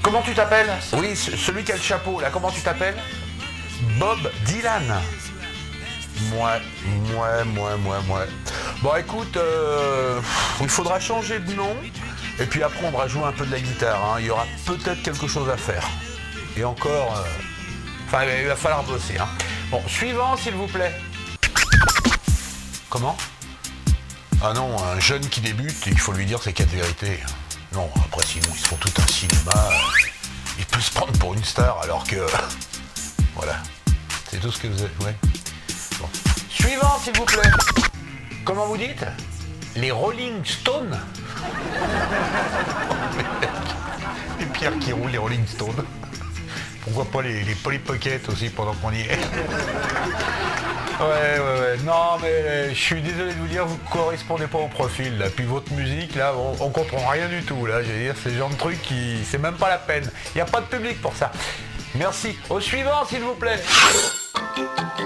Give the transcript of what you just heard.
Comment tu t'appelles? Oui, celui qui a le chapeau, là, comment tu t'appelles? Bob Dylan. Ouais. Bon, écoute, il faudra changer de nom, et puis apprendre à jouer un peu de la guitare, hein. Il y aura peut-être quelque chose à faire. Et encore, enfin, il va falloir bosser, hein. Bon, suivant, s'il vous plaît. Comment? Ah non, un jeune qui débute, il faut lui dire ses 4 vérités. Non, après, sinon, ils se font tout un cinéma. Il peut se prendre pour une star, alors que... Voilà. C'est tout ce que vous avez... Ouais. Bon. Suivant, s'il vous plaît. Comment vous dites? Les Rolling Stones. Les pierres qui roulent, les Rolling Stones. Pourquoi pas les Polly Pocket aussi, pendant qu'on y est. Ouais. Non, mais je suis désolé de vous dire, vous ne correspondez pas au profil, là. Puis votre musique, là, on comprend rien du tout, là. Je veux dire, c'est le genre de truc qui... C'est même pas la peine. Il n'y a pas de public pour ça. Merci. Au suivant, s'il vous plaît.